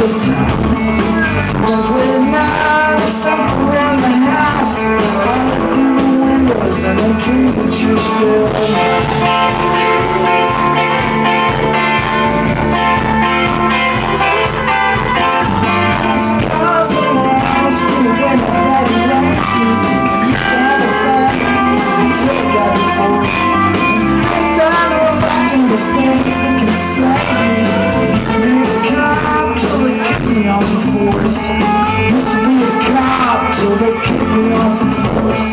the town. Sometimes late at night, something around the house. I look through the windows and I dream that you're still scars on the walls from when my daddy raised me. I used to have a family until I got divorced. Thank God there are lots of the things that can save me. Used to be a cop till they kicked me off the force. Used to be a cop till they kicked me off the force.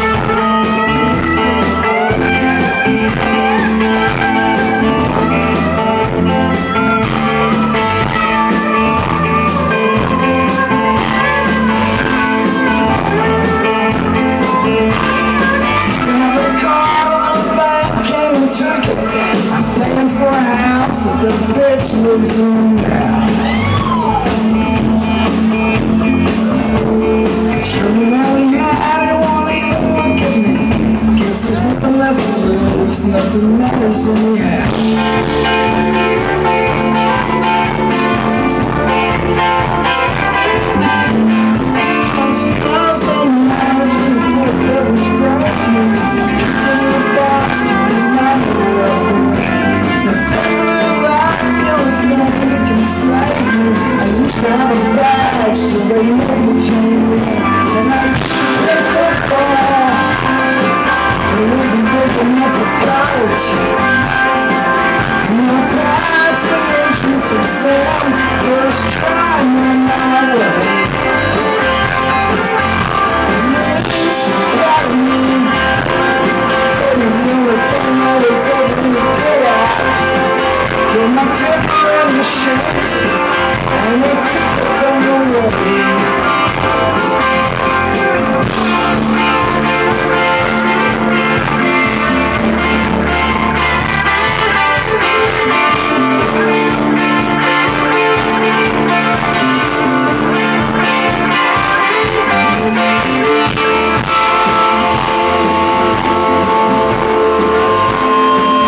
The bitch lives on now. Sure, all he had, it won't even look at me. Guess there's nothing left to lose, nothing matters anyhow. I have a badge so they never change me. And I used to play football. It wasn't big enough for college. And I passed the entrance exam, first try on my way. And they used to proud of me. They knew everything I was ever gonna get at. Till my temper and the shakes, and they took the gun away.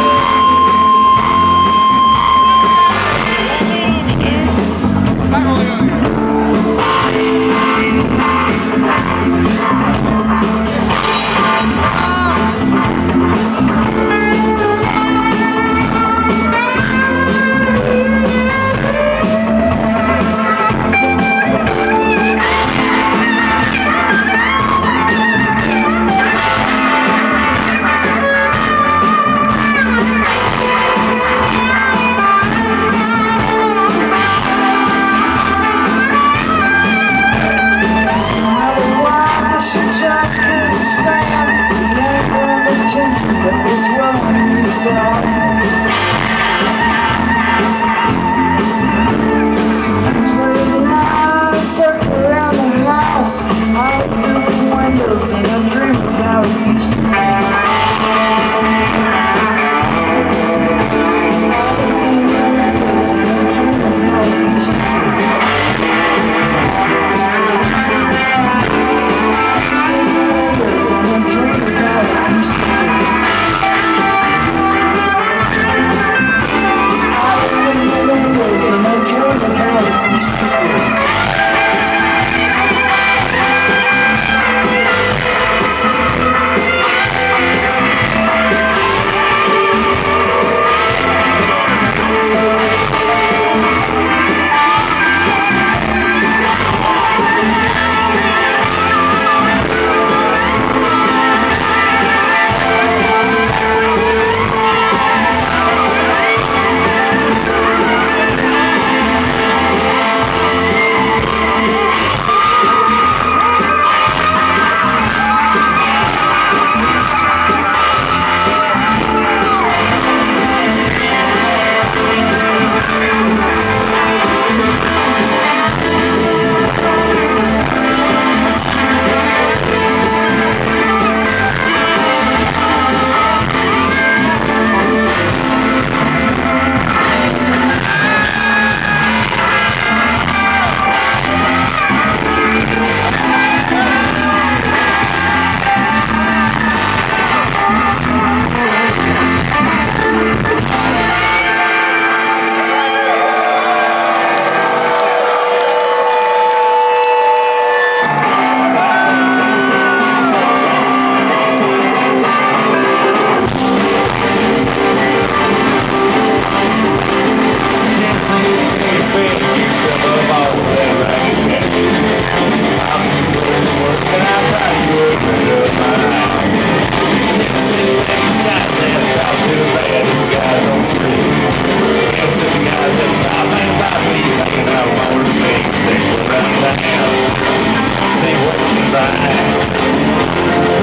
Back on the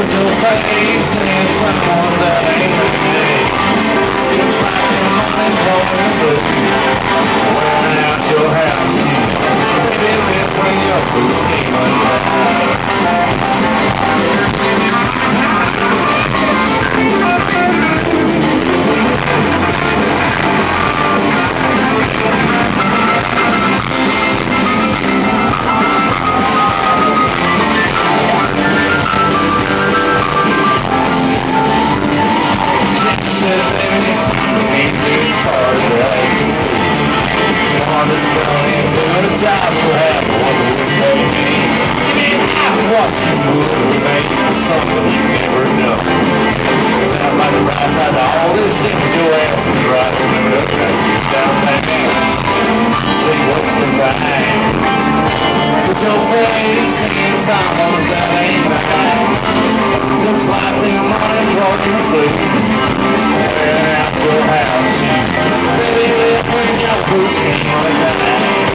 Put your face in someone's that ain't made. Looks like you're unemployed, but wearing out your house shoes. Baby, lift when your boots came undone. Jobs will have what they would pay me. You mean half what you would make for something you never know. Sounds like the right side of all this things you're asking the right side up and get down that man. See what you can find. Put your face in someone's that ain't mine. Looks like them unemployed blues. Wear out your house shoes. Baby, live when your boots came on time.